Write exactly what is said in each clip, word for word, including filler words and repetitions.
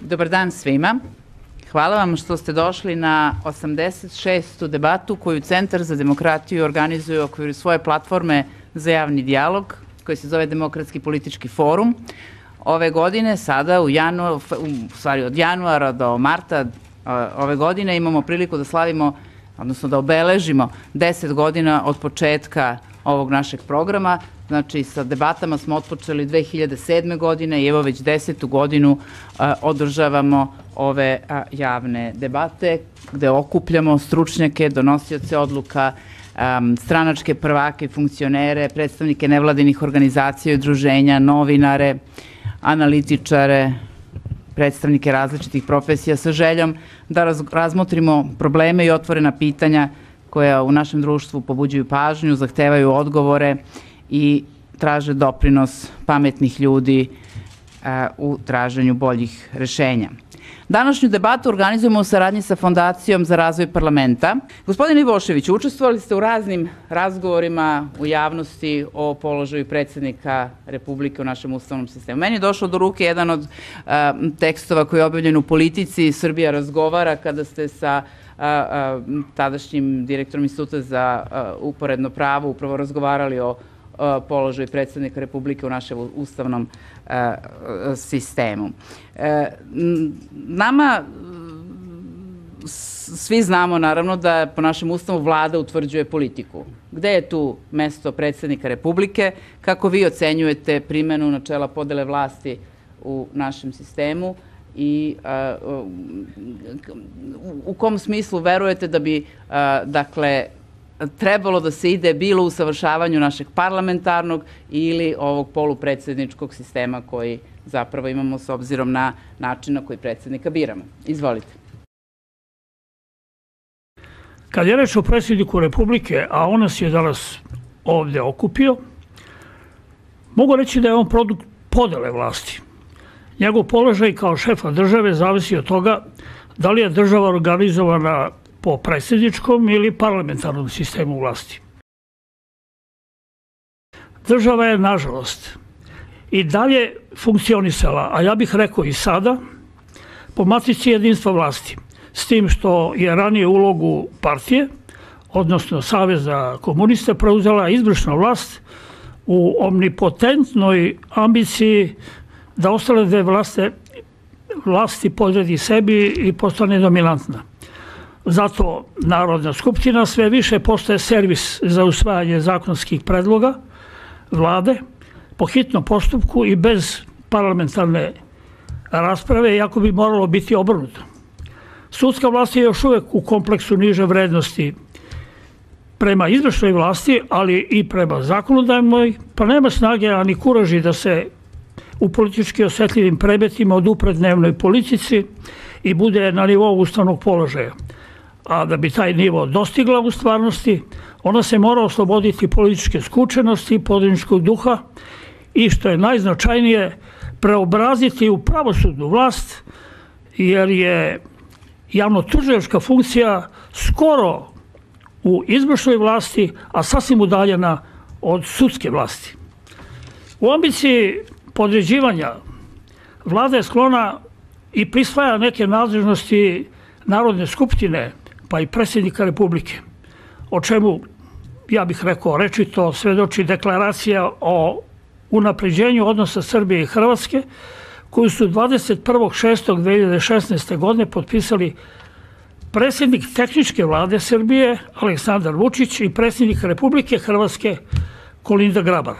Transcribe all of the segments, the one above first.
Dobar dan svima. Hvala vam što ste došli na osamdeset šestu debatu koju Centar za demokratiju organizuje u okviru svoje platforme za javni dijalog, koji se zove Demokratski politički forum. Ove godine, sada u januaru, u stvari od januara do marta ove godine imamo priliku da slavimo, odnosno da obeležimo deset godina od početka ovog našeg programa. Znači, sa debatama smo otpočeli dve hiljade sedme. godine i evo već desetu godinu održavamo ove javne debate gde okupljamo stručnjake, donosioce odluka, stranačke prvake, funkcionere, predstavnike nevladinih organizacija i udruženja, novinare, analitičare, predstavnike različitih profesija sa željom da razmotrimo probleme i otvorena pitanja koja u našem društvu pobuđuju pažnju, zahtevaju odgovore i traže doprinos pametnih ljudi u traženju boljih rešenja. Današnju debatu organizujemo u saradnji sa Fondacijom za razvoj parlamenta. Gospodine Ivoševiću, učestvovali ste u raznim razgovorima u javnosti o položaju predsjednika Republike u našem ustavnom sistemu. Meni je došao do ruke jedan od tekstova koji je objavljen u Politici, Srbija razgovara, kada ste sa tadašnjim direktorom Instituta za uporedno pravo upravo razgovarali o položaju predsjednika Republike u našem ustavnom sistemu. Nama, svi znamo naravno da po našem ustavu vlada utvrđuje politiku. Gde je tu mesto predsjednika Republike? Kako vi ocenjujete primenu načela podele vlasti u našem sistemu i u kom smislu verujete da bi, dakle, trebalo da se ide bilo u usavršavanju našeg parlamentarnog ili ovog polupredsjedničkog sistema koji zapravo imamo s obzirom na način na koji predsjednika biramo? Izvolite. Kad je reč o predsjedniku Republike, a on nas je danas ovdje okupio, mogu reći da je on produkt podele vlasti. Njegov položaj kao šefa države zavisi od toga da li je država organizovana po predsjedničkom ili parlamentarnom sistemu vlasti. Država je, nažalost, i dalje funkcionisala, a ja bih rekao i sada, po matici jedinstva vlasti, s tim što je ranije ulogu partije, odnosno Saveza komunista, preuzela izvršna vlast u omnipotentnoj ambiciji da ostale dve vlasti, vlasti podredi sebi i postane dominantna. Zato Narodna skupština sve više postaje servis za usvajanje zakonskih predloga vlade po hitnom postupku i bez parlamentarne rasprave, iako bi moralo biti obrnuto. Sudska vlast je još uvek u kompleksu niže vrednosti prema izvršnoj vlasti, ali i prema zakonodavnoj, pa nema snage, a ni kuraži da se u politički osetljivim predmetima odupre dnevnoj politici i bude na nivou ustavnog položaja. A da bi taj nivo dostigla u stvarnosti, ona se mora osloboditi političke skučenosti, podaničkog duha i, što je najznačajnije, preobraziti u pravosudnu vlast, jer je javno-tužilačka funkcija skoro u izvršnoj vlasti, a sasvim udaljena od sudske vlasti. U ambiciji podređivanja vlada je sklona i prisvaja neke nadležnosti Narodne skupštine, pa i predsjednika Republike, o čemu, ja bih rekao rečito, svedoči deklaracija o unapređenju odnosa Srbije i Hrvatske, koju su dvadeset prvog šestog dve hiljade šesnaeste. godine potpisali predsjednik tehničke vlade Srbije Aleksandar Vučić i predsjednik Republike Hrvatske Kolinda Grabar.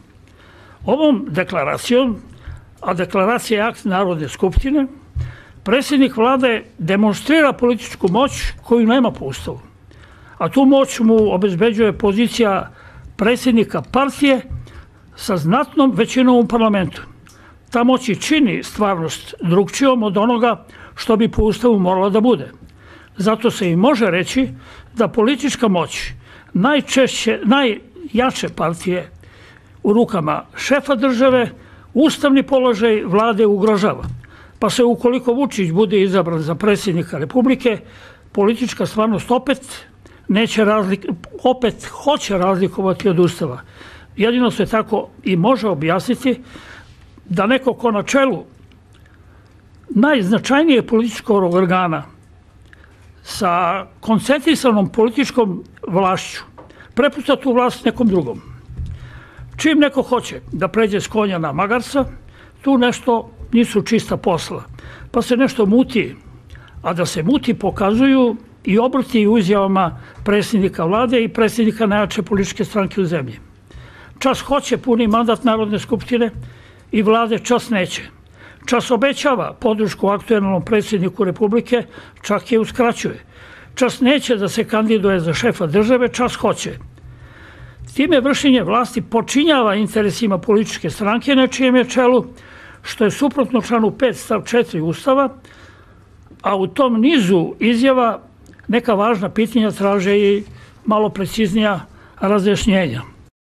Ovom deklaracijom, a deklaracija je akt Narodne skupštine, predsjednik vlade demonstrira političku moć koju nema po ustavu, a tu moć mu obezbeđuje pozicija predsjednika partije sa znatnom većinom u parlamentu. Ta moć i čini stvarnost drugčijom od onoga što bi po ustavu morala da bude. Zato se i može reći da politička moć najčešće, najjače partije u rukama šefa države, ustavni položaj vlade ugrožava. Pa se, ukoliko Vučić bude izabran za predsjednika Republike, politička stvarnost opet neće razlik, opet hoće razlikovati od ustava. Jedino se tako i može objasniti da neko ko na čelu najznačajnijeg političkog organa sa koncentrisanom političkom vlašću prepušta tu vlast nekom drugom. Čim neko hoće da pređe s konja na magarca, tu nešto nisu čista posla, pa se nešto muti, a da se muti pokazuju i obrti u izjavama predsjednika vlade i predsjednika najjače političke stranke u zemlji. Čas hoće puni mandat Narodne skupštine i vlade, čas neće. Čas obećava podršku aktuelnom predsjedniku Republike, čak je uskraćuje. Čas neće da se kandiduje za šefa države, čas hoće. Time vršenje vlasti počinjava interesima političke stranke na čijem je čelu, što je suprotno članu pet stav četiri Ustava, a u tom nizu izjava neka važna pitanja traže i malo preciznija razjašnjenja.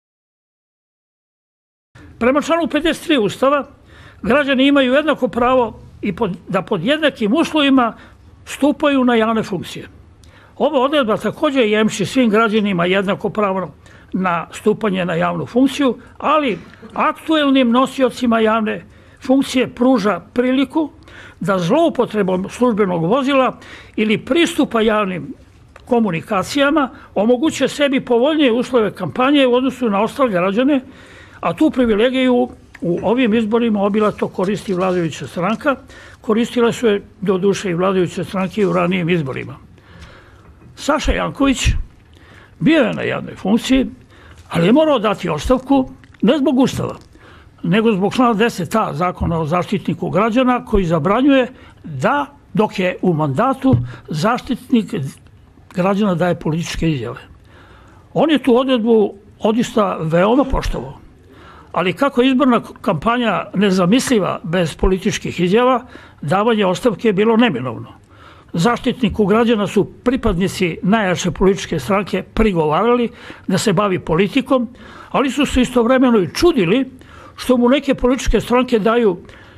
Prema članu pedeset tri Ustava, građani imaju jednako pravo i pod, da pod jednakim uslovima stupaju na javne funkcije. Ova odredba također jemči svim građanima jednako pravo na stupanje na javnu funkciju, ali aktuelnim nosiocima javne funkcije pruža priliku da zloupotrebom službenog vozila ili pristupa javnim komunikacijama omoguće sebi povoljnije uslove kampanje u odnosu na ostale građane, a tu privilegiju u ovim izborima obilato koristi vladajuća stranka. Koristile su je do duše i vladajuće stranke u ranijim izborima. Saša Janković bio je na javnoj funkciji, ali je morao dati ostavku ne zbog Ustava, nego zbog člana deset a Zakona o zaštitniku građana, koji zabranjuje da, dok je u mandatu, zaštitnik građana daje političke izjave. On je tu odredbu odista veoma poštovao, ali kako je izborna kampanja nezamisliva bez političkih izjava, davanje ostavke je bilo neminovno. Zaštitniku građana su pripadnici najjače političke stranke prigovarali da se bavi politikom, ali su se istovremeno i čudili što mu neke političke stranke daju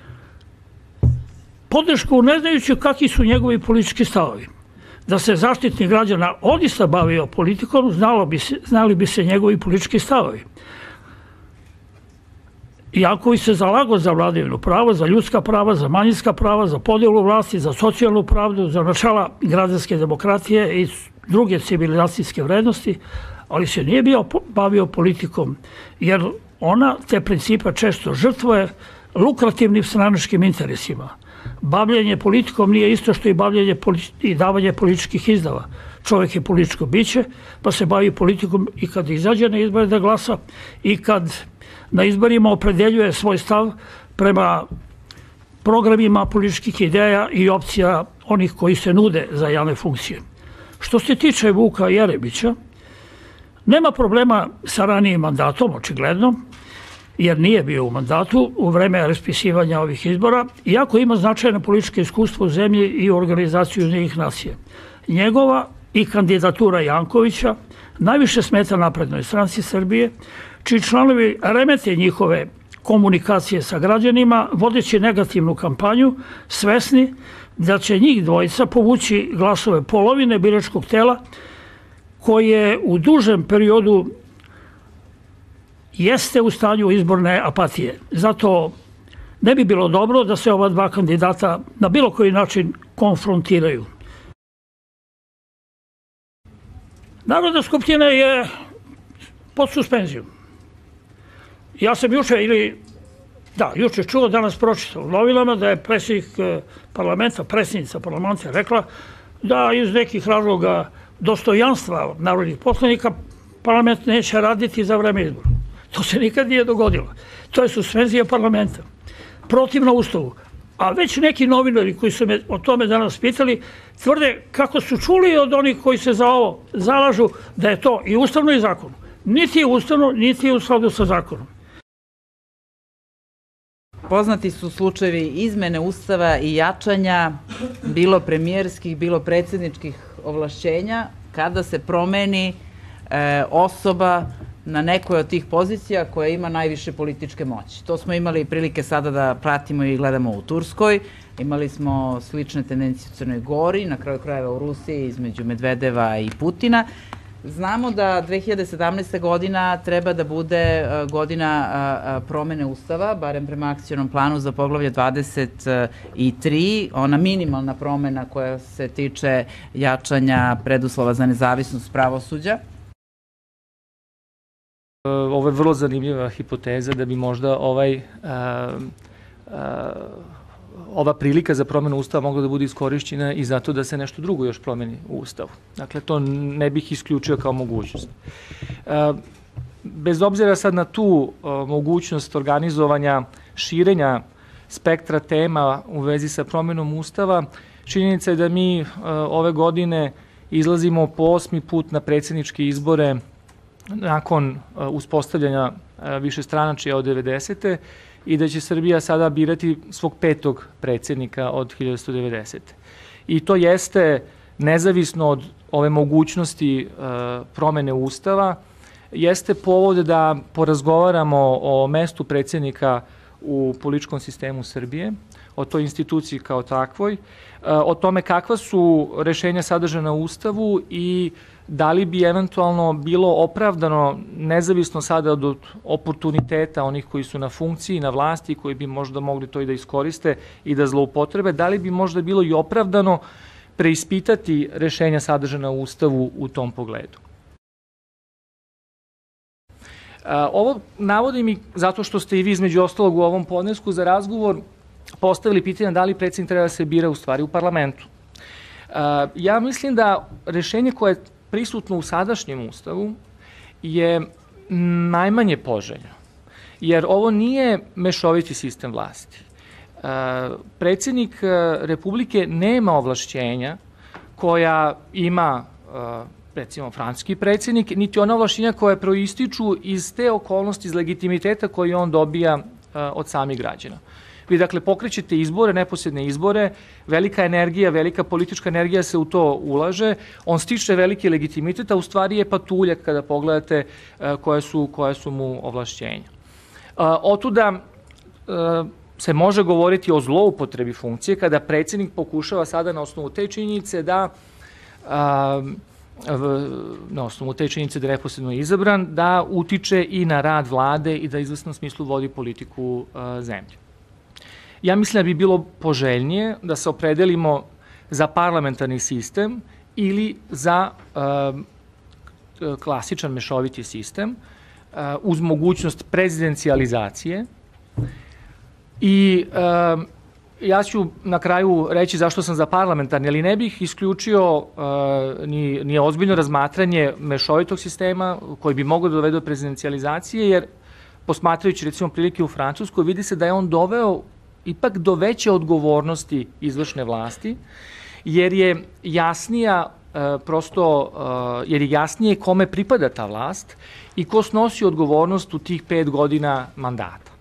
podršku ne znajući kakvi su njegovi politički stavovi. Da se zaštitnik građana odista bavio politikom, znalo bi se, znali bi se njegovi politički stavovi. Janković se zalagao za vladavinu prava, za ljudska prava, za manjinska prava, za podjelu vlasti, za socijalnu pravdu, za načela građanske demokratije i druge civilizacijske vrednosti, ali se nije bio bavio politikom, jer ona te principe često žrtvuje lukrativnim stranačkim interesima. Bavljenje politikom nije isto što i bavljenje i davanje političkih izdava. Čovjek je političko biće, pa se bavi politikom i kad izađe na izbore da glasa i kad na izborima opredeljuje svoj stav prema programima političkih ideja i opcija onih koji se nude za javne funkcije. Što se tiče Vuka Jeremića, nema problema sa ranijim mandatom, očigledno, jer nije bio u mandatu u vreme raspisivanja ovih izbora, iako ima značajno političko iskustvo u zemlji i u organizaciju Ujedinjenih nacija. Njegova i kandidatura Jankovića najviše smeta Naprednoj stranci Srbije, čiji članovi remete njihove komunikacije sa građanima, vodeći negativnu kampanju, svesni da će njih dvojica povući glasove polovine biračkog tela, koje u dužem periodu jeste u stanju izborne apatije. Zato ne bi bilo dobro da se ova dva kandidata na bilo koji način konfrontiraju. Narodna skupština je pod suspenzijom. Ja sam juče ili, da, juče čuo, danas pročitao u novinama da je predsjednik parlamenta, predsjednica parlamenta rekla da iz nekih razloga dostojanstva narodnih poslanika parlament neće raditi za vreme izbora. To se nikad nije dogodilo. To je suspenzija parlamenta. Protivno Ustavu. A već neki novinari koji su me o tome danas pitali, tvrde kako su čuli od onih koji se za ovo zalažu da je to i ustavno i zakonom. Niti je ustavno, niti je u skladu sa zakonom. Poznati su slučajevi izmene Ustava i jačanja bilo premijerskih, bilo predsjedničkih ovlašćenja kada se promeni e, osoba na nekoj od tih pozicija koja ima najviše političke moći. To smo imali prilike sada da pratimo i gledamo u Turskoj. Imali smo slične tendencije u Crnoj Gori, na kraju krajeva u Rusiji između Medvedeva i Putina. Znamo da dve hiljade sedamnaesta. godina treba da bude godina promene Ustava, barem prema akcionom planu za poglavlje dvadeset tri, ona minimalna promena koja se tiče jačanja preduslova za nezavisnost pravosuđa. Ovo je vrlo zanimljiva hipoteza da bi možda ovaj ova prilika za promenu Ustava mogla da bude iskorišćena i zato da se nešto drugo još promeni u Ustavu. Dakle, to ne bih isključio kao mogućnost. Bez obzira sad na tu mogućnost organizovanja, širenja spektra tema u vezi sa promenom Ustava, činjenica je da mi ove godine izlazimo po osmi put na predsjedničke izbore nakon uspostavljanja višestranačja od devedesete. i da će Srbija sada birati svog petog predsjednika od hiljadu devetsto devedesete. I to jeste, nezavisno od ove mogućnosti promene Ustava, jeste povod da porazgovaramo o mestu predsjednika u političkom sistemu Srbije, o toj instituciji kao takvoj, o tome kakva su rešenja sadržana u Ustavu i da li bi eventualno bilo opravdano, nezavisno sada od oportuniteta onih koji su na funkciji, na vlasti, koji bi možda mogli to i da iskoriste i da zloupotrebe, da li bi možda bilo i opravdano preispitati rešenja sadržana u Ustavu u tom pogledu. Ovo navodim i zato što ste i vi između ostalog u ovom podnesku za razgovor postavili pitanje da li predsjednik treba da se bira u stvari u parlamentu. Ja mislim da rešenje koje je prisutno u sadašnjem Ustavu je najmanje poželjno, jer ovo nije mešoviti sistem vlasti. Predsjednik Republike nema ovlašćenja koja ima recimo francuski predsjednik, niti ona ovlašćenja koja proističu iz te okolnosti, iz legitimiteta koji on dobija od samih građana. Vi dakle pokrećete izbore, neposredne izbore, velika energija, velika politička energija se u to ulaže, on stiče veliki legitimitet, a u stvari je patuljak kada pogledate koje su, koje su mu ovlašćenja. Otuda se može govoriti o zloupotrebi funkcije kada predsjednik pokušava sada na osnovu te činjenice da na osnovu te činjenice da je neposredno izabran, da utiče i na rad vlade i da u izvesnom smislu vodi politiku zemlje. Ja mislim da bi bilo poželjnije da se opredelimo za parlamentarni sistem ili za klasičan mešoviti sistem uz mogućnost prezidencijalizacije. I ja ću na kraju reći zašto sam za parlamentarni, ali ne bih isključio ni, ni ozbiljno razmatranje mešovitog sistema koji bi mogao da dovede do prezidencijalizacije, jer posmatrajući recimo prilike u Francuskoj vidi se da je on doveo ipak do veće odgovornosti izvršne vlasti, jer je jasnija prosto, jer je jasnije kome pripada ta vlast i ko snosi odgovornost u tih pet godina mandata.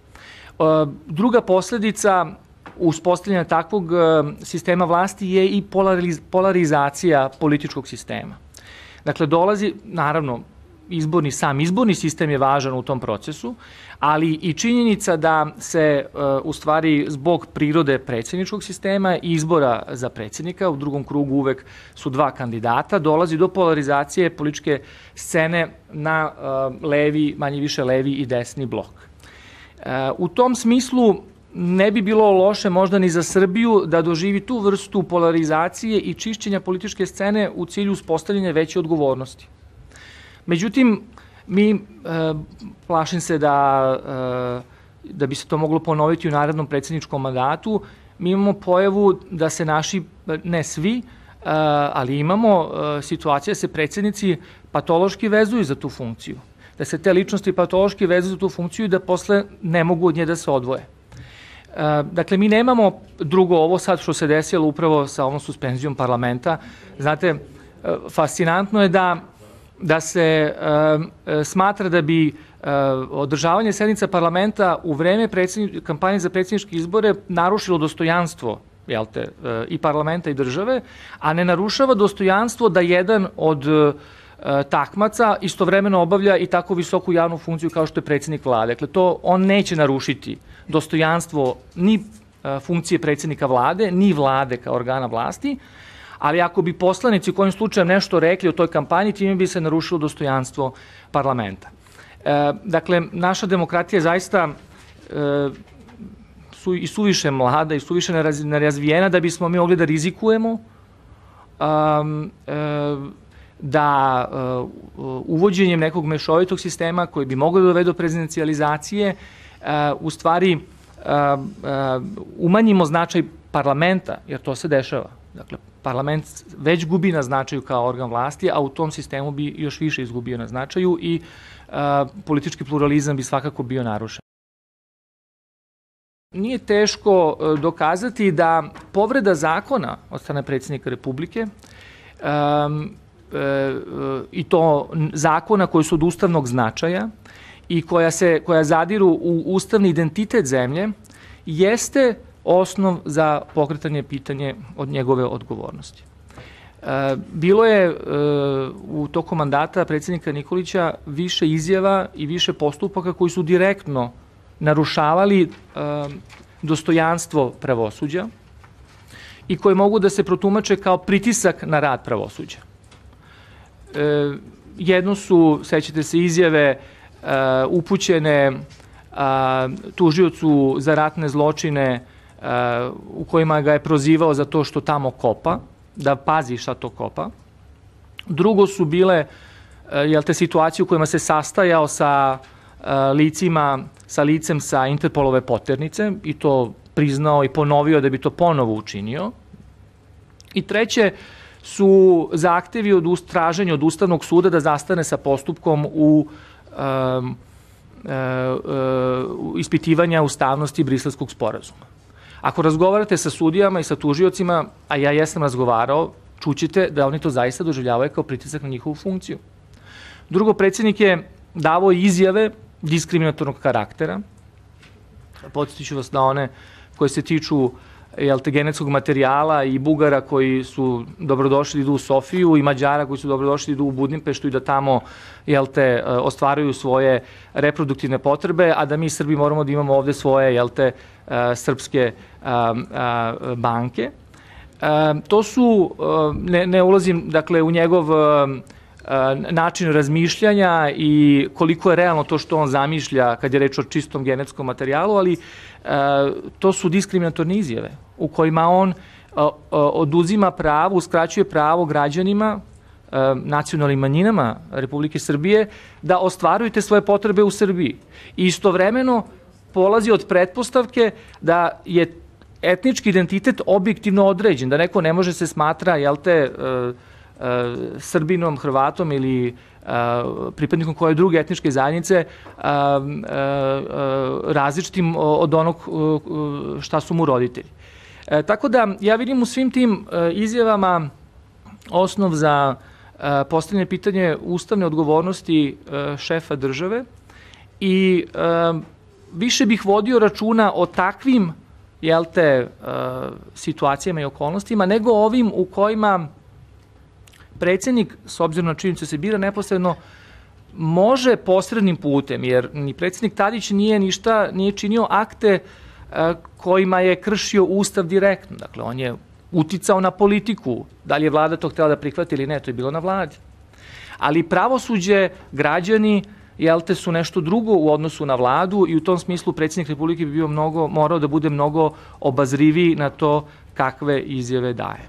Druga posledica uspostavljanja takvog sistema vlasti je i polarizacija političkog sistema. Dakle, dolazi, naravno, izborni, sam izborni sistem je važan u tom procesu, ali i činjenica da se u stvari zbog prirode predsjedničkog sistema i izbora za predsjednika, u drugom krugu uvek su dva kandidata, dolazi do polarizacije političke scene na levi, manje više levi i desni blok. U tom smislu ne bi bilo loše možda ni za Srbiju da doživi tu vrstu polarizacije i čišćenja političke scene u cilju uspostavljanja veće odgovornosti. Međutim, mi, plašim se da, da bi se to moglo ponoviti u narednom predsjedničkom mandatu, mi imamo pojavu da se naši, ne svi, ali imamo situacije da se predsjednici patološki vezuju za tu funkciju. Da se te ličnosti patološki vezuju za tu funkciju i da posle ne mogu od nje da se odvoje. Dakle, mi nemamo drugo ovo sad što se desilo upravo sa ovom suspenzijom parlamenta. Znate, fascinantno je da da se smatra da bi održavanje sednica parlamenta u vreme kampanje za predsjedničke izbore narušilo dostojanstvo i parlamenta i države, a ne narušava dostojanstvo da jedan od takmaca istovremeno obavlja i tako visoku javnu funkciju kao što je predsjednik vlade. Dakle, to on neće narušiti dostojanstvo ni funkcije predsjednika vlade, ni vlade kao organa vlasti, Ali ako bi poslanici kojim slučajem nešto rekli o toj kampanji, time bi se narušilo dostojanstvo parlamenta. E, dakle, naša demokratija je zaista e, su, i suviše mlada i suviše nerazvijena da bismo mi mogli da rizikujemo um, e, da uh, uvođenjem nekog mešovitog sistema koji bi mogao da dovede do prezidencijalizacije uh, u stvari uh, uh, umanjimo značaj parlamenta, jer to se dešava. Dakle, parlament već gubi na značaju kao organ vlasti, a u tom sistemu bi još više izgubio na značaju i uh, politički pluralizam bi svakako bio narušen. Nije teško uh, dokazati da povreda zakona od strane predsjednika Republike um, i to zakona koji su od ustavnog značaja i koja, se, koja zadiru u ustavni identitet zemlje, jeste osnov za pokretanje pitanje od njegove odgovornosti. Bilo je u toku mandata predsjednika Nikolića više izjava i više postupaka koji su direktno narušavali dostojanstvo pravosuđa i koji mogu da se protumače kao pritisak na rad pravosuđa. E, jedno su, sećate se, izjave e, upućene a, tužiocu za ratne zločine a, u kojima ga je prozivao za to što tamo kopa, da pazi šta to kopa. Drugo su bile a, jel te, situacije u kojima se sastajao sa a, licima, sa licem sa Interpolove poternice i to priznao i ponovio da bi to ponovo učinio. I treće su zahtevi od traženja od Ustavnog suda da zastane sa postupkom u um, uh, uh, ispitivanja ustavnosti Briselskog sporazuma. Ako razgovarate sa sudijama i sa tužiocima, a ja jesam razgovarao, čućete da oni to zaista doživljavaju kao pritisak na njihovu funkciju. Drugo, predsjednik je davao izjave diskriminatornog karaktera. Podsjetiću vas na one koje se tiču jel te, genetskog materijala i Bugara koji su dobrodošli da idu u Sofiju i Mađara koji su dobrodošli da idu u Budimpeštu i da tamo jel te, ostvaruju svoje reproduktivne potrebe, a da mi Srbi moramo da imamo ovde svoje jel te, srpske banke. To su, ne, ne ulazim dakle, u njegov način razmišljanja i koliko je realno to što on zamišlja kad je reč o čistom genetskom materijalu, ali to su diskriminatorne izjave u kojima on oduzima pravo, uskraćuje pravo građanima, nacionalnim manjinama Republike Srbije da ostvaruju te svoje potrebe u Srbiji. I istovremeno polazi od pretpostavke da je etnički identitet objektivno određen, da neko ne može se smatra, jel te, Srbinom, Hrvatom ili pripadnikom koje druge etničke zajednice različitim od onog šta su mu roditelji. Tako da ja vidim u svim tim izjavama osnov za postavljanje pitanje ustavne odgovornosti šefa države i više bih vodio računa o takvim jel te, situacijama i okolnostima nego ovim u kojima predsjednik, s obzirom na činjenicu se bira neposredno, može posrednim putem, jer ni predsjednik Tadić nije ništa, nije činio akte kojima je kršio Ustav direktno. Dakle, on je uticao na politiku. Da li je vlada to htjela da prihvati ili ne, to je bilo na vladi. Ali pravosuđe, građani, jel te, su nešto drugo u odnosu na vladu i u tom smislu predsjednik Republike bi bio mnogo, morao da bude mnogo obazriviji na to kakve izjave daje.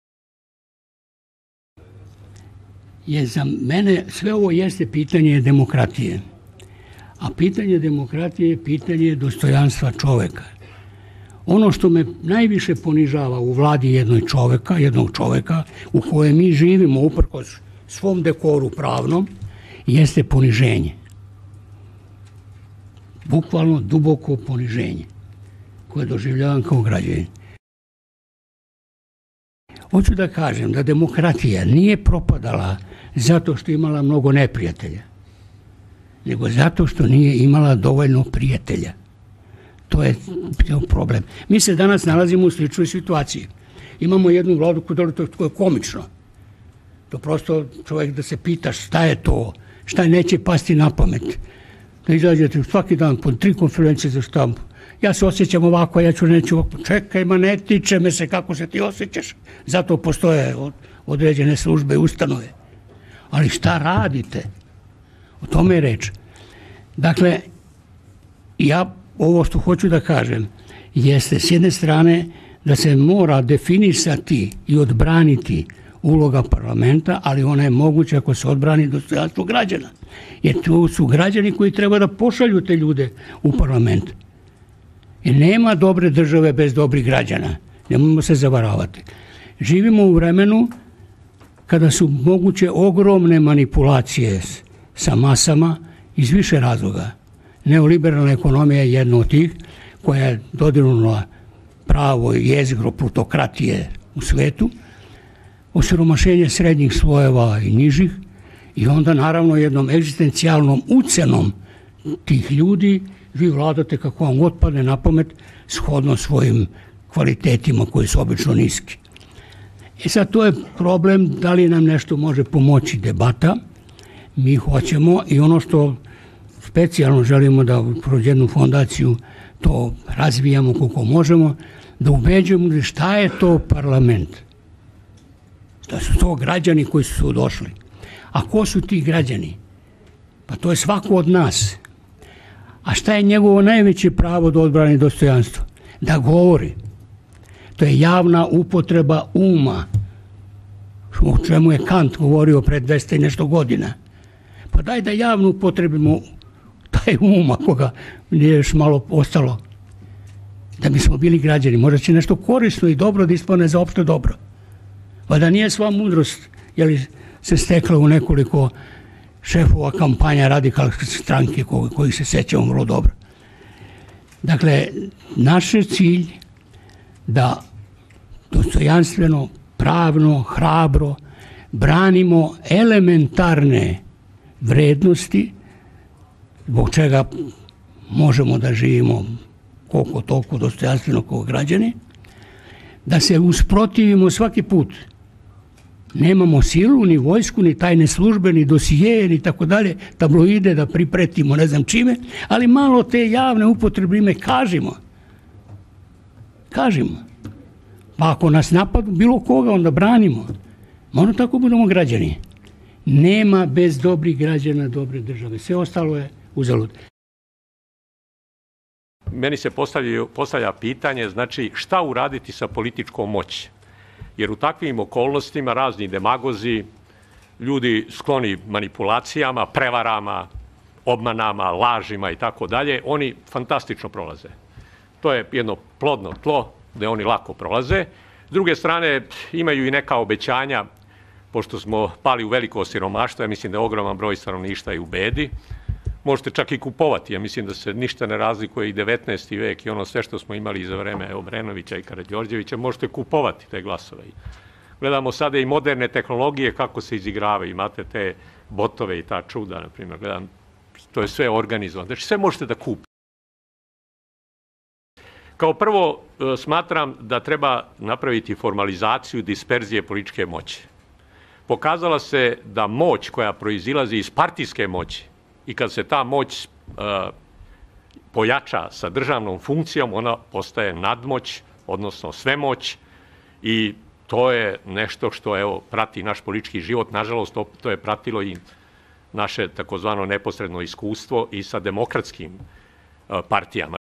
Je za mene sve ovo jeste pitanje demokratije. A pitanje demokratije je pitanje dostojanstva čoveka. Ono što me najviše ponižava u vladi jednog čoveka, jednog čoveka u kojem mi živimo uprkos svom dekoru pravnom, jeste poniženje. Bukvalno duboko poniženje koje doživljavam kao građanin. Hoću da kažem da demokratija nije propadala zato što je imala mnogo neprijatelja, nego zato što nije imala dovoljno prijatelja. To je problem. Mi se danas nalazimo u sličnoj situaciji. Imamo jednu vladu koja je komično. To prosto čovjek da se pita šta je to, šta neće pasti na pamet. Da izađete svaki dan po tri konferencije za štampu ja se osjećam ovako, ja ću neću ovako. Čekaj, ma ne tiče me se kako se ti osjećaš. Zato postoje određene službe i ustanove. Ali šta radite? O tome je reč. Dakle, ja ovo što hoću da kažem jeste s jedne strane da se mora definisati i odbraniti uloga parlamenta, ali ona je moguća ako se odbrani dostojanstvo građana. Jer to su građani koji treba da pošalju te ljude u parlament. Jer nema dobre države bez dobrih građana. Nemojmo se zavaravati. Živimo u vremenu kada su moguće ogromne manipulacije sa masama iz više razloga. Neoliberalna ekonomija je jedna od tih koja je dodirnula pravo i jezgro plutokratije u svetu, osiromašenje srednjih slojeva i nižih i onda naravno jednom egzistencijalnom ucenom tih ljudi vi vladate kako vam otpadne na pamet shodno svojim kvalitetima koji su obično niski. E sad to je problem da li nam nešto može pomoći debata. Mi hoćemo i ono što specijalno želimo da kroz jednu fondaciju to razvijamo koliko možemo, da ubeđujemo šta je to parlament. Da su to građani koji su došli. A ko su ti građani? Pa to je svako od nas. A šta je njegovo najveće pravo da odbrani dostojanstvo? Da govori. To je javna upotreba uma. O čemu je Kant govorio pred dvesta i nešto godina. Pa daj da javno upotrebimo taj um, ako ga nije još malo ostalo. Da bismo bili građani. Možda će nešto korisno i dobro da ispane za opšte dobro. Pa da nije sva mudrost jeli, se stekla u nekoliko šefova kampanja radikalske stranke koji, koji se sećamo vrlo dobro. Dakle, naš je cilj da dostojanstveno, pravno, hrabro branimo elementarne vrednosti zbog čega možemo da živimo koliko toliko dostojanstveno kao građani, da se usprotivimo svaki put. Nemamo silu, ni vojsku, ni tajne službe, ni dosije, ni tako dalje, tabloide da pripretimo ne znam čime, ali malo te javne upotrebe ime kažemo. Kažemo. Pa ako nas napadu bilo koga, onda branimo. Možda tako budemo građani. Nema bez dobrih građana dobre države. Sve ostalo je uzalud. Meni se postavlja, postavlja pitanje, znači šta uraditi sa političkom moći? Jer u takvim okolnostima razni demagozi, ljudi skloni manipulacijama, prevarama, obmanama, lažima i tako dalje, oni fantastično prolaze. To je jedno plodno tlo gde oni lako prolaze. S druge strane, imaju i neka obećanja, pošto smo pali u veliko siromaštvo, ja mislim da je ogroman broj stanovništva i u bedi. Možete čak i kupovati, ja mislim da se ništa ne razlikuje i devetnaesti vek i ono sve što smo imali za vreme Obrenovića i Karađorđevića, možete kupovati te glasove. Gledamo sada i moderne tehnologije kako se izigravaju, imate te botove i ta čuda, na primjer, gledam, to je sve organizovano, znači sve možete da kupite. Kao prvo, smatram da treba napraviti formalizaciju disperzije političke moći. Pokazala se da moć koja proizilazi iz partijske moći i kad se ta moć uh, pojača sa državnom funkcijom, ona postaje nadmoć, odnosno svemoć i to je nešto što evo, prati naš politički život. Nažalost, to, to je pratilo i naše takozvano neposredno iskustvo i sa demokratskim uh, partijama.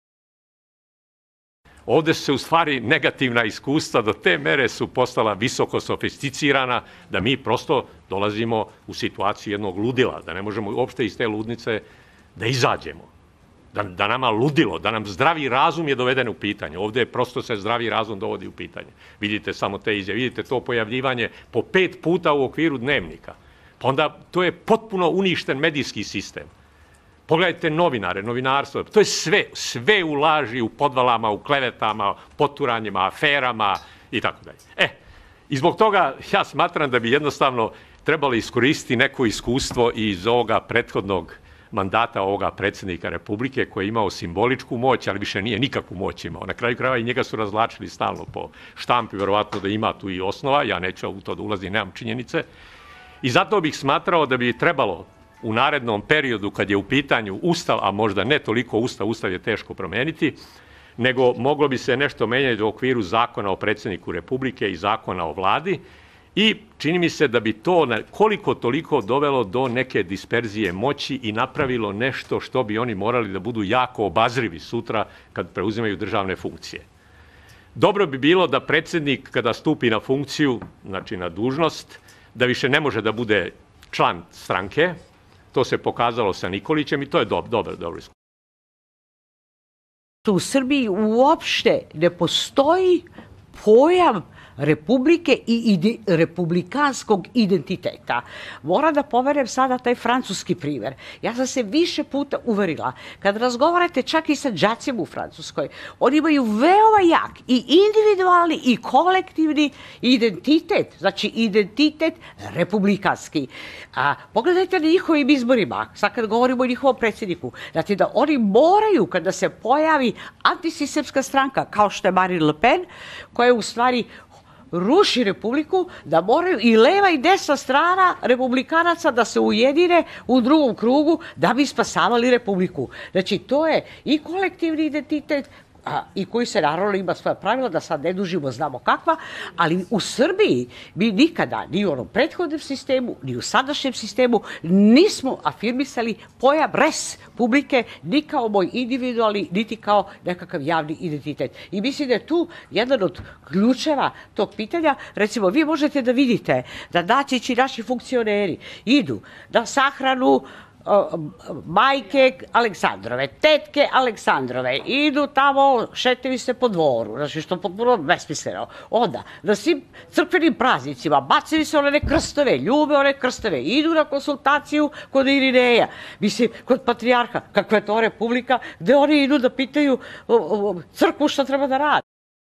Ovde se u stvari negativna iskustva do te mere su postala visoko sofisticirana da mi prosto dolazimo u situaciju jednog ludila, da ne možemo uopšte iz te ludnice da izađemo. Da, da nama ludilo, da nam zdravi razum je doveden u pitanje. Ovde prosto se zdravi razum dovodi u pitanje. Vidite samo te izjave, vidite to pojavljivanje po pet puta u okviru dnevnika. Pa onda to je potpuno uništen medijski sistem. Pogledajte novinare, novinarstvo, to je sve, sve u laži, u podvalama, u klevetama, poturanjima, aferama i tako dalje. E, i zbog toga ja smatram da bi jednostavno trebalo iskoristiti neko iskustvo iz ovoga prethodnog mandata ovoga predsjednika Republike koji je imao simboličku moć, ali više nije nikakvu moć imao. Na kraju krajeva i njega su razvlačili stalno po štampi, verovatno da ima tu i osnova, ja neću u to da ulazim, nemam činjenice. I zato bih smatrao da bi trebalo u narednom periodu kad je u pitanju Ustav, a možda ne toliko Ustav, Ustav je teško promeniti, nego moglo bi se nešto menjati u okviru zakona o predsjedniku Republike i zakona o vladi i čini mi se da bi to koliko toliko dovelo do neke disperzije moći i napravilo nešto što bi oni morali da budu jako obazrivi sutra kad preuzimaju državne funkcije. Dobro bi bilo da predsjednik kada stupi na funkciju, znači na dužnost, da više ne može da bude član stranke. To se pokazalo sa Nikolićem i to je dobro, dobro, dobro. U Srbiji uopšte ne postoji pojam republike i ide, republikanskog identiteta. Moram da pomenem sada taj francuski primer. Ja sam se više puta uverila, kad razgovarate čak i sa đacima u Francuskoj, oni imaju veoma jak i individualni i kolektivni identitet, znači identitet republikanski. A, pogledajte na njihovim izborima, sad kad govorimo o njihovom predsjedniku, znači da oni moraju, kada se pojavi antisistemska stranka, kao što je Marine Le Pen, koja je u stvari ruši Republiku, da moraju i leva i desna strana republikanaca da se ujedine u drugom krugu da bi spasavali Republiku. Znači, to je i kolektivni identitet, a, i koji se naravno ima svoja pravila, da sad ne dužimo, znamo kakva, ali u Srbiji mi nikada, ni u onom prethodnom sistemu, ni u sadašnjem sistemu, nismo afirmisali pojam res publike, ni kao moj individualni, niti kao nekakav javni identitet. I mislim da je tu jedan od ključeva tog pitanja. Recimo, vi možete da vidite da Dačići, naši funkcioneri, idu na sahranu majke Aleksandrove, tetke Aleksandrove, idu tamo, šetaju se po dvoru, znači što potpuno besmisleno. Onda, na svim crkvenim praznicima, bacili se one krstove, ljube one krstove, idu na konsultaciju kod Irineja, mislim, kod patrijarha, kakva je to republika, gde oni idu da pitaju o, o, crkvu šta treba da radi.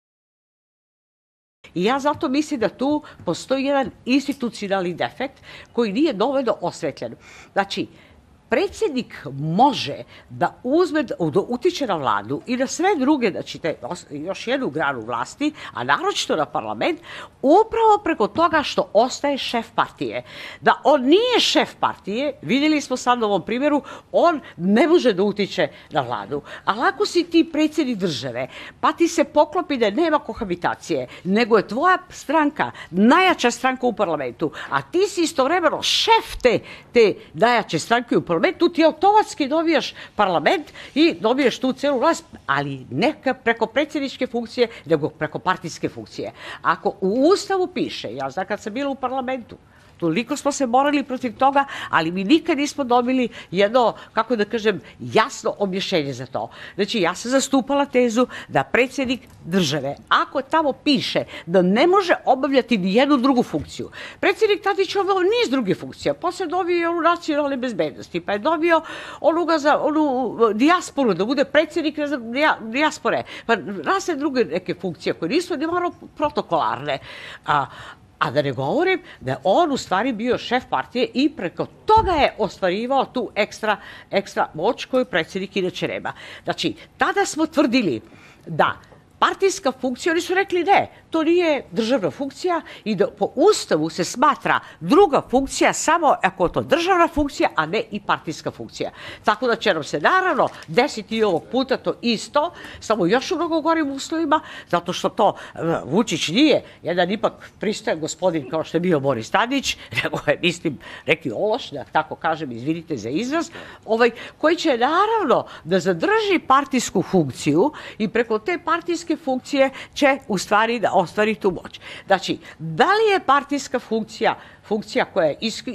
I ja zato mislim da tu postoji jedan institucionalni defekt koji nije dovoljno osvetljen. Znači, predsjednik može da uzme, da utiče na vladu i na sve druge, znači te, još jednu granu vlasti, a naročito na parlament, upravo preko toga što ostaje šef partije. Da on nije šef partije, vidjeli smo sad na ovom primjeru, on ne može da utiče na vladu. Ali ako si ti predsjednik države, pa ti se poklopi da nema kohabitacije, nego je tvoja stranka najjača stranka u parlamentu, a ti si istovremeno šef te, te najjače stranke u parlamentu, tu ti automatski dobijaš parlament i dobiješ tu celu vlast, ali ne preko predsjedničke funkcije, nego preko partijske funkcije. Ako u Ustavu piše, ja znam kad sam bila u parlamentu, toliko smo se borili protiv toga, ali mi nikad nismo dobili jedno, kako da kažem, jasno objašnjenje za to. Znači, ja sam zastupala tezu da predsjednik države, ako tamo piše da ne može obavljati ni jednu drugu funkciju, predsjednik Tadić je obavljao niz druge funkcija, posle dobio i onu nacionalne bezbednosti, pa je dobio onoga za onu dijasporu, da bude predsjednik ne znam, dijaspore, pa razne druge neke funkcije koje nisu ni malo protokolarne. A, A da ne govorim da je on u stvari bio šef partije i preko toga je ostvarivao tu ekstra, ekstra moć koju predsjednik inače nema. Znači, tada smo tvrdili da partijska funkcija, oni su rekli ne, to nije državna funkcija i da po Ustavu se smatra druga funkcija samo ako je to državna funkcija, a ne i partijska funkcija. Tako da će nam se naravno desiti i ovog puta to isto, samo još u mnogo gorim uslovima, zato što to uh, Vučić nije jedan ipak pristojan gospodin kao što je bio Boris Tadić, nego je, mislim, neki ološ, da tako kažem, izvinite za izraz, ovaj, koji će naravno da zadrži partijsku funkciju i preko te partijske funkcije će u stvari da ostvari tu moć. Znači, da li je partijska funkcija funkcija koja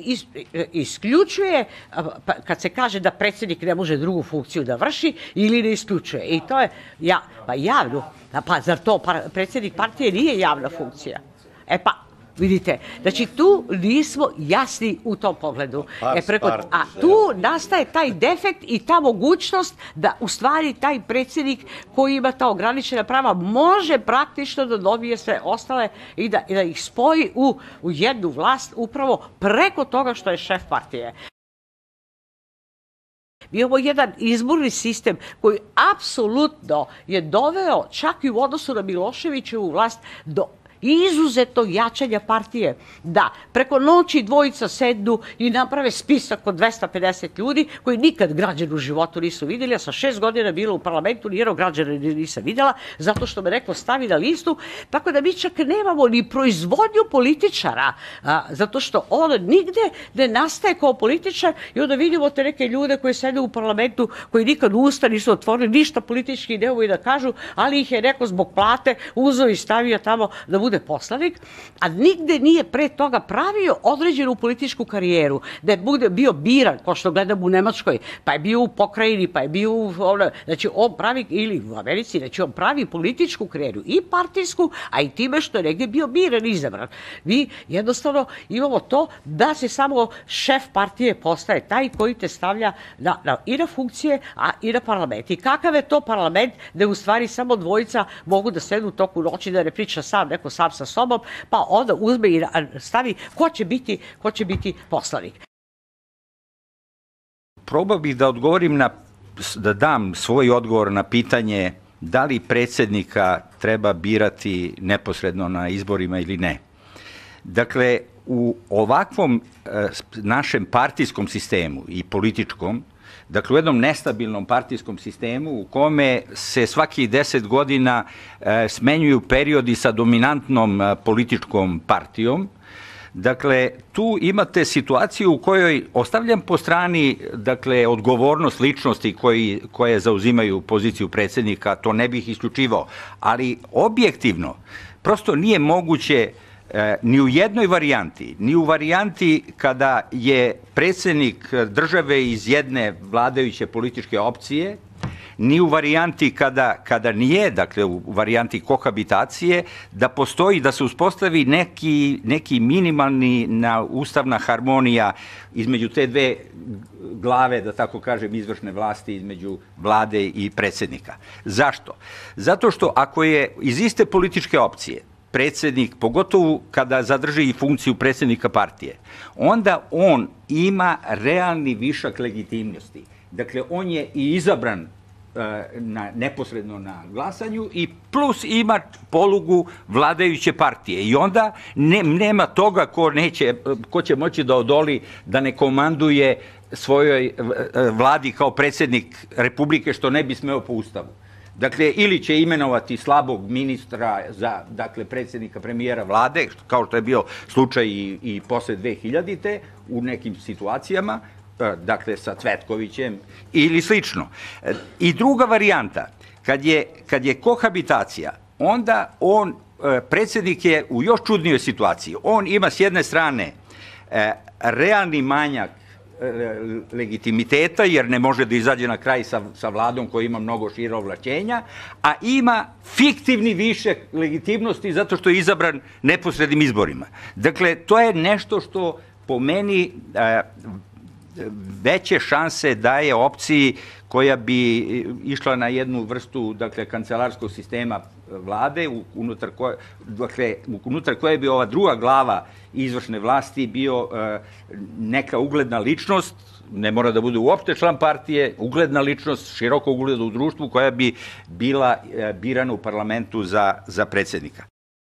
isključuje, kad se kaže da predsjednik ne može drugu funkciju da vrši, ili ne isključuje. I to je ja, pa javno. Pa zar to predsjednik partije nije javna funkcija? E pa, vidite, znači tu nismo jasni u tom pogledu. E preko, a tu nastaje taj defekt i ta mogućnost da u stvari taj predsjednik koji ima ta ograničena prava može praktično da dobije sve ostale i da, i da ih spoji u, u jednu vlast upravo preko toga što je šef partije. Mi imamo jedan izborni sistem koji apsolutno je doveo čak i u odnosu na Miloševićevu vlast do izuzetnog jačanja partije, da preko noći dvojica sednu i naprave spisak od dvesta pedeset ljudi koji nikad građani u životu nisu vidjeli, a sa šest godina bila u parlamentu, nijednog građana nisam vidjela, zato što me neko stavi na listu, tako da mi čak nemamo ni proizvodnju političara, a, zato što on nigde ne nastaje kao političar i onda vidimo te neke ljude koji sede u parlamentu, koji nikad usta nisu otvorili, ništa politički ne mogu da kažu, ali ih je neko zbog plate uzeo i stavio tamo da bude poslanik, a nigde nije pre toga pravio određenu političku karijeru, da je bude bio biran, kao što gledam u Nemačkoj, pa je bio u pokrajini, pa je bio u, ono, znači on pravi, ili u Americi, znači on pravi političku karijeru i partijsku, a i time što je negdje bio biran, izabran. Mi jednostavno imamo to da se samo šef partije postaje taj koji te stavlja na, na, i na funkcije, a i na parlament. I kakav je to parlament da u stvari samo dvojica mogu da sedu u toku noći, da ne priča sam, neko sam sa sobom, pa onda uzme i stavi ko će biti, ko će biti poslanik. Probao bih da odgovorim na, da dam svoj odgovor na pitanje da li predsjednika treba birati neposredno na izborima ili ne. Dakle, u ovakvom e, našem partijskom sistemu i političkom, dakle u jednom nestabilnom partijskom sistemu u kome se svakih deset godina e, smenjuju periodi sa dominantnom e, političkom partijom, dakle, tu imate situaciju u kojoj ostavljam po strani, dakle, odgovornost ličnosti koji, koje zauzimaju poziciju predsjednika, to ne bih isključivao, ali objektivno, prosto nije moguće e, ni u jednoj varijanti, ni u varijanti kada je predsjednik države iz jedne vladajuće političke opcije, ni u varijanti kada, kada nije, dakle u varijanti kohabitacije, da postoji, da se uspostavi neki, neki minimalni na ustavna harmonija između te dve glave, da tako kažem, izvršne vlasti, između vlade i predsjednika. Zašto? Zato što ako je iz iste političke opcije predsjednik, pogotovo kada zadrži i funkciju predsjednika partije, onda on ima realni višak legitimnosti. Dakle, on je i izabran na, neposredno na glasanju i plus ima polugu vladajuće partije i onda ne, nema toga ko, neće, ko će moći da odoli da ne komanduje svojoj vladi kao predsjednik Republike, što ne bi smeo po Ustavu. Dakle, ili će imenovati slabog ministra za, dakle, predsjednika premijera vlade, kao što je bio slučaj i, i posle dve hiljadite u nekim situacijama, dakle sa Cvetkovićem ili slično. I druga varijanta, kad je, kad je kohabitacija, onda on, predsjednik je u još čudnijoj situaciji. On ima s jedne strane realni manjak legitimiteta, jer ne može da izađe na kraj sa, sa vladom koja ima mnogo šira ovlašćenja, a ima fiktivni višak legitimnosti zato što je izabran neposrednim izborima. Dakle, to je nešto što po meni veće šanse daje opciji koja bi išla na jednu vrstu, dakle, kancelarskog sistema vlade, unutar koje, dakle, unutar koje bi ova druga glava izvršne vlasti bio e, neka ugledna ličnost, ne mora da bude uopšte član partije, ugledna ličnost, široko ugleda u društvu, koja bi bila e, birana u parlamentu za, za predsjednika.